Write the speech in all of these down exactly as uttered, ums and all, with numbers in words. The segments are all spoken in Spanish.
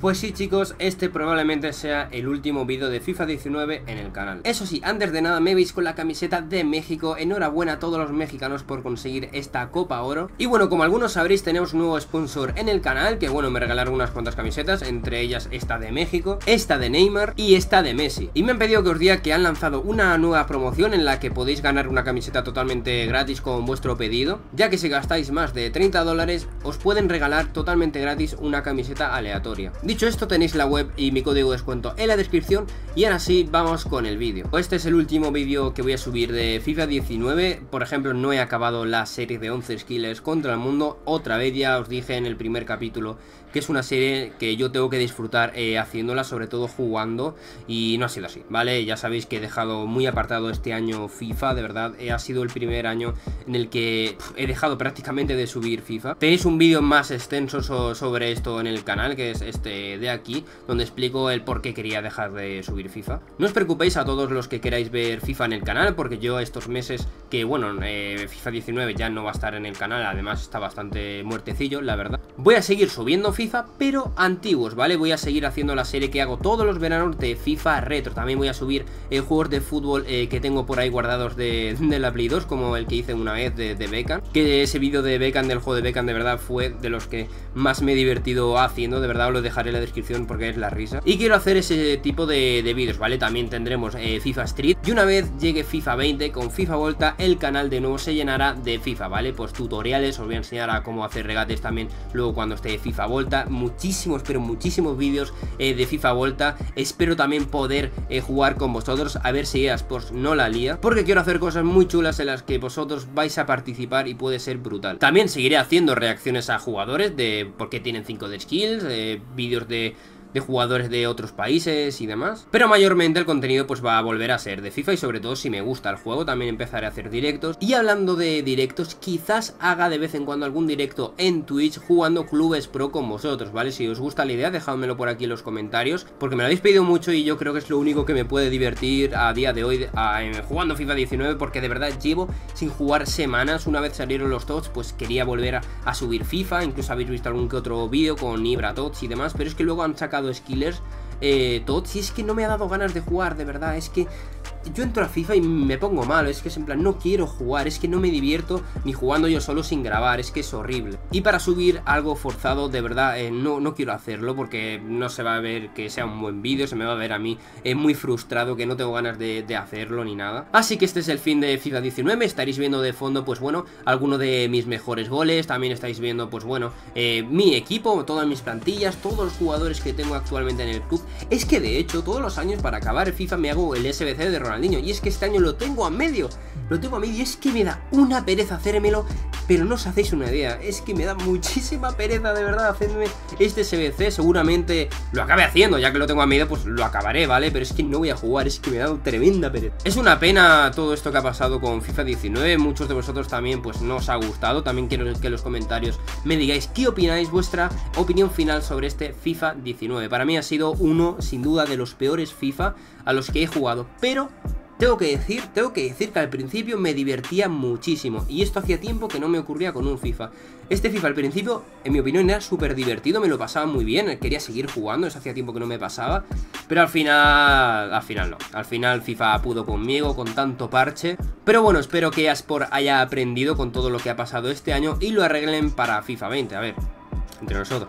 Pues sí, chicos, este probablemente sea el último vídeo de FIFA diecinueve en el canal. Eso sí, antes de nada me veis con la camiseta de México. Enhorabuena a todos los mexicanos por conseguir esta Copa Oro. Y bueno, como algunos sabréis, tenemos un nuevo sponsor en el canal, que bueno, me regalaron unas cuantas camisetas, entre ellas esta de México, esta de Neymar y esta de Messi. Y me han pedido que os diga que han lanzado una nueva promoción en la que podéis ganar una camiseta totalmente gratis con vuestro pedido, ya que si gastáis más de treinta dólares os pueden regalar totalmente gratis una camiseta aleatoria. Dicho esto, tenéis la web y mi código de descuento en la descripción. Y ahora sí, vamos con el vídeo. Este es el último vídeo que voy a subir de FIFA diecinueve. Por ejemplo, no he acabado la serie de once skills contra el mundo. Otra vez, ya os dije en el primer capítulo que es una serie que yo tengo que disfrutar eh, haciéndola, sobre todo jugando, y no ha sido así, ¿vale? Ya sabéis que he dejado muy apartado este año FIFA, de verdad, eh, ha sido el primer año en el que pff, he dejado prácticamente de subir FIFA. Tenéis un vídeo más extenso so sobre esto en el canal, que es este de aquí, donde explico el por qué quería dejar de subir FIFA. No os preocupéis a todos los que queráis ver FIFA en el canal, porque yo estos meses que, bueno, eh, FIFA diecinueve ya no va a estar en el canal, además está bastante muertecillo, la verdad. Voy a seguir subiendo FIFA FIFA, pero antiguos, ¿vale? Voy a seguir haciendo la serie que hago todos los veranos de FIFA retro. También voy a subir eh, juegos de fútbol eh, que tengo por ahí guardados de, de la Play dos, como el que hice una vez de, de Beckham. Que ese vídeo de Beckham, del juego de Beckham, de verdad fue de los que más me he divertido haciendo. De verdad os lo dejaré en la descripción porque es la risa. Y quiero hacer ese tipo de, de vídeos, ¿vale? También tendremos eh, FIFA Street. Y una vez llegue FIFA veinte con FIFA Volta, el canal de nuevo se llenará de FIFA, ¿vale? Pues tutoriales, os voy a enseñar a cómo hacer regates también luego cuando esté FIFA Volta. Muchísimos, pero muchísimos vídeos eh, de FIFA Volta. Espero también poder eh, jugar con vosotros, a ver si EASports no la lía, porque quiero hacer cosas muy chulas en las que vosotros vais a participar y puede ser brutal. También seguiré haciendo reacciones a jugadores de por qué tienen cinco de skills, eh, vídeos de... de jugadores de otros países y demás, pero mayormente el contenido pues va a volver a ser de FIFA, y sobre todo si me gusta el juego también empezaré a hacer directos. Y hablando de directos, quizás haga de vez en cuando algún directo en Twitch jugando clubes pro con vosotros, ¿vale? Si os gusta la idea, dejádmelo por aquí en los comentarios, porque me lo habéis pedido mucho y yo creo que es lo único que me puede divertir a día de hoy a, eh, jugando FIFA diecinueve, porque de verdad llevo sin jugar semanas. Una vez salieron los T O T S, pues quería volver a, a subir FIFA, incluso habéis visto algún que otro vídeo con Ibra T O T S y demás, pero es que luego han sacado skillers eh, T O T S y es que no me ha dado ganas de jugar, de verdad. Es que yo entro a FIFA y me pongo malo, es que es en plan, no quiero jugar, es que no me divierto ni jugando yo solo sin grabar, es que es horrible. Y para subir algo forzado, de verdad, eh, no, no quiero hacerlo, porque no se va a ver que sea un buen vídeo, se me va a ver a mí eh, muy frustrado, que no tengo ganas de, de hacerlo ni nada. Así que este es el fin de FIFA diecinueve, estaréis viendo de fondo, pues bueno, alguno de mis mejores goles, también estáis viendo, pues bueno, eh, mi equipo, todas mis plantillas, todos los jugadores que tengo actualmente en el club. Es que de hecho, todos los años para acabar el FIFA me hago el S B C de Ronaldinho, y es que este año lo tengo a medio, lo tengo a medio, y es que me da una pereza hacérmelo, pero no os hacéis una idea, es que me da muchísima pereza de verdad hacerme este S B C. Seguramente lo acabe haciendo, ya que lo tengo a medio, pues lo acabaré, ¿vale? Pero es que no voy a jugar, es que me da tremenda pereza. Es una pena todo esto que ha pasado con FIFA diecinueve, muchos de vosotros también pues no os ha gustado. También quiero que en los comentarios me digáis qué opináis, vuestra opinión final sobre este FIFA diecinueve. Para mí ha sido uno, sin duda, de los peores FIFA a los que he jugado, pero Tengo que decir, tengo que decir que al principio me divertía muchísimo, y esto hacía tiempo que no me ocurría con un FIFA. Este FIFA al principio, en mi opinión, era súper divertido, me lo pasaba muy bien, quería seguir jugando, eso hacía tiempo que no me pasaba, pero al final, al final no, al final FIFA pudo conmigo con tanto parche. Pero bueno, espero que EASports haya aprendido con todo lo que ha pasado este año y lo arreglen para FIFA veinte, a ver, entre nosotros.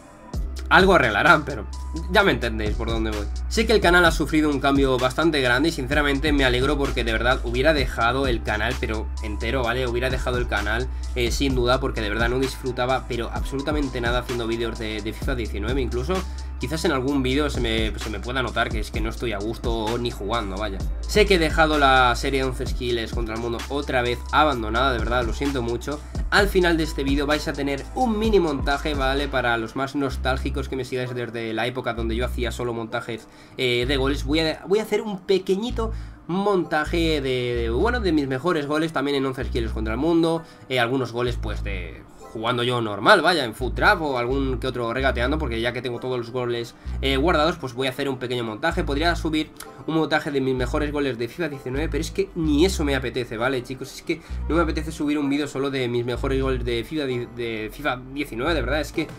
Algo arreglarán, pero ya me entendéis por dónde voy. Sé que el canal ha sufrido un cambio bastante grande y sinceramente me alegro, porque de verdad hubiera dejado el canal, pero entero, ¿vale? Hubiera dejado el canal eh, sin duda, porque de verdad no disfrutaba pero absolutamente nada haciendo vídeos de, de FIFA diecinueve. Incluso quizás en algún vídeo se me, se me pueda notar que es que no estoy a gusto ni jugando, vaya. Sé que he dejado la serie de once skills contra el mundo otra vez abandonada, de verdad, lo siento mucho. Al final de este vídeo vais a tener un mini montaje, ¿vale? Para los más nostálgicos que me sigáis desde la época donde yo hacía solo montajes eh, de goles. Voy a, voy a hacer un pequeñito montaje de, de, bueno, de mis mejores goles también en once skills contra el mundo. Eh, algunos goles pues de... jugando yo normal, vaya, en Foot Trap o algún que otro regateando, porque ya que tengo todos los goles eh, guardados, pues voy a hacer un pequeño montaje. Podría subir un montaje de mis mejores goles de FIFA diecinueve, pero es que ni eso me apetece, ¿vale, chicos? Es que no me apetece subir un vídeo solo de mis mejores goles de FIFA, de FIFA diecinueve, de verdad, es que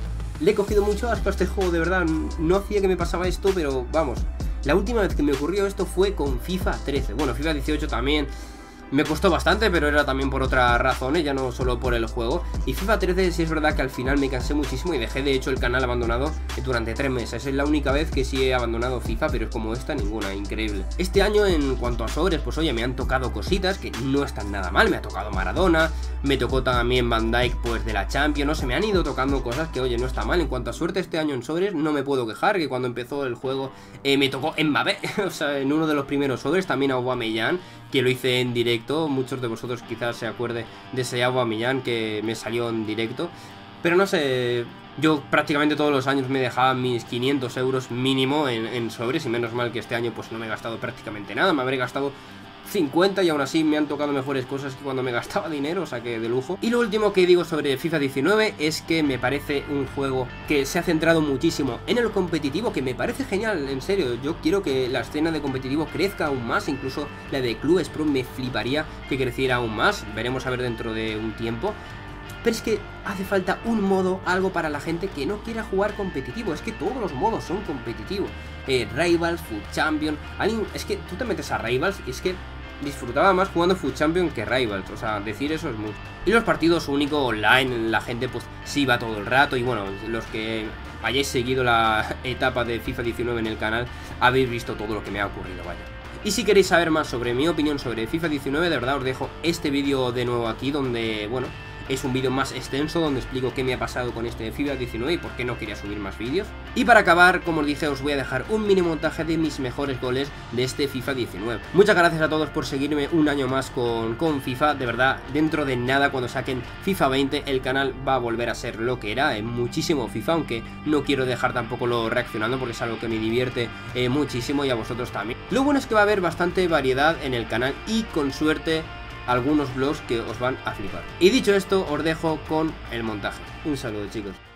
le he cogido mucho asco a este juego, de verdad. No hacía que me pasaba esto, pero vamos, la última vez que me ocurrió esto fue con FIFA trece. Bueno, FIFA dieciocho también me costó bastante, pero era también por otras razones, ya no solo por el juego. Y FIFA trece sí es verdad que al final me cansé muchísimo y dejé de hecho el canal abandonado durante tres meses. Es la única vez que sí he abandonado FIFA, pero es como esta, ninguna, increíble. Este año en cuanto a sobres, pues oye, me han tocado cositas que no están nada mal. Me ha tocado Maradona, me tocó también Van Dijk pues de la Champions, no sé, me han ido tocando cosas que oye, no está mal. En cuanto a suerte este año en sobres no me puedo quejar, que cuando empezó el juego eh, me tocó Mbappé, o sea, en uno de los primeros sobres, también a Aubameyang, que lo hice en directo. Muchos de vosotros quizás se acuerde de ese Aubameyang que me salió en directo. Pero no sé, yo prácticamente todos los años me dejaba mis quinientos euros mínimo en, en sobres. Y menos mal que este año pues no me he gastado prácticamente nada. Me habré gastado cincuenta y aún así me han tocado mejores cosas que cuando me gastaba dinero, o sea que de lujo. Y lo último que digo sobre FIFA diecinueve es que me parece un juego que se ha centrado muchísimo en el competitivo, que me parece genial, en serio. Yo quiero que la escena de competitivo crezca aún más, incluso la de Clubes Pro me fliparía que creciera aún más, veremos a ver dentro de un tiempo. Pero es que hace falta un modo, algo para la gente que no quiera jugar competitivo. Es que todos los modos son competitivos. Eh, Rivals, Food Champion, alguien, es que tú te metes a Rivals y es que disfrutaba más jugando Food Champion que Rivals, o sea, decir eso es mucho. Y los partidos únicos online, la gente pues sí va todo el rato. Y bueno, los que hayáis seguido la etapa de FIFA diecinueve en el canal, habéis visto todo lo que me ha ocurrido, vaya. Y si queréis saber más sobre mi opinión sobre FIFA diecinueve, de verdad os dejo este vídeo de nuevo aquí, donde, bueno, es un vídeo más extenso donde explico qué me ha pasado con este FIFA diecinueve y por qué no quería subir más vídeos. Y para acabar, como os dije, os voy a dejar un mini montaje de mis mejores goles de este FIFA diecinueve. Muchas gracias a todos por seguirme un año más con, con FIFA. De verdad, dentro de nada, cuando saquen FIFA veinte, el canal va a volver a ser lo que era, eh, muchísimo FIFA, aunque no quiero dejar tampoco lo reaccionando porque es algo que me divierte eh, muchísimo y a vosotros también. Lo bueno es que va a haber bastante variedad en el canal y con suerte algunos vlogs que os van a flipar. Y dicho esto, os dejo con el montaje. Un saludo, chicos.